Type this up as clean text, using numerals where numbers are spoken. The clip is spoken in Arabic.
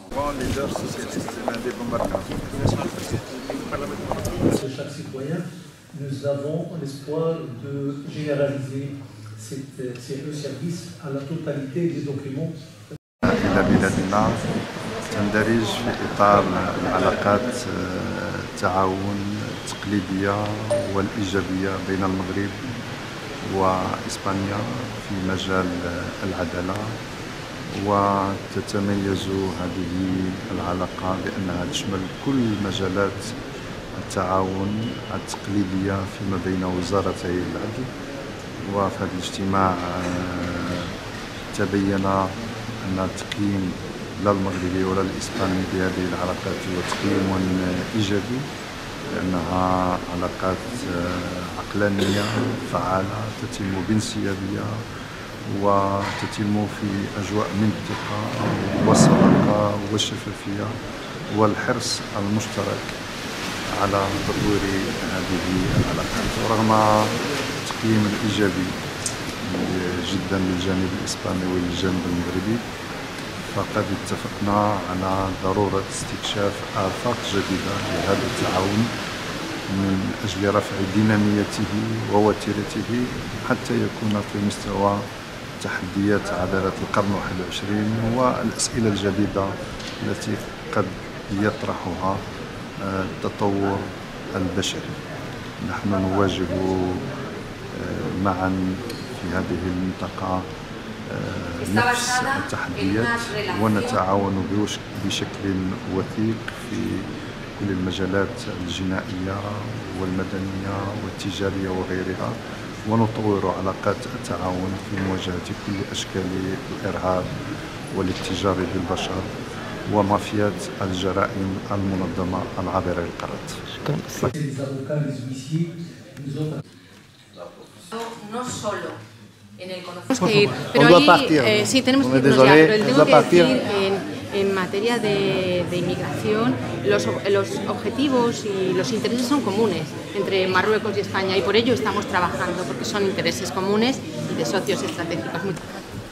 Chaque citoyen, nous avons l'espoir de généraliser ces deux services à la totalité des documents. إلى بلادنا تندرج في إطار العلاقات التعاون التقليدية والإيجابية بين المغرب وإسبانيا في مجال العدالة، وتتميز هذه العلاقة بأنها تشمل كل مجالات التعاون التقليدية فيما بين وزارتي العدل. وفي هذا الاجتماع تبين أن التقييم لا المغربي ولا الإسباني بهذه العلاقات هو تقييم إيجابي، لأنها علاقات عقلانية فعالة تتم بانسيابية وتتم في أجواء من الثقة والصداقة والشفافية والحرص المشترك على تطوير هذه العلاقات. ورغم التقييم الإيجابي جدا للجانب الإسباني وللجانب المغربي، فقد اتفقنا على ضرورة استكشاف آفاق جديدة لهذا التعاون من أجل رفع ديناميته ووتيرته حتى يكون في مستوى تحديات عدالة القرن 21 والأسئلة الجديدة التي قد يطرحها التطور البشري. نحن نواجه معا في هذه المنطقة نفس التحديات ونتعاون بشكل وثيق في كل المجالات الجنائية والمدنية والتجارية وغيرها، ونطور علاقات التعاون في مواجهة كل أشكال الإرهاب والاتجار بالبشر ومافيات الجرائم المنظمة العابرة للقارات. Pero ahí sí tenemos que irnos ya, pero tengo que decir que en materia de inmigración los objetivos y los intereses son comunes entre Marruecos y España, y por ello estamos trabajando, porque son intereses comunes y de socios estratégicos.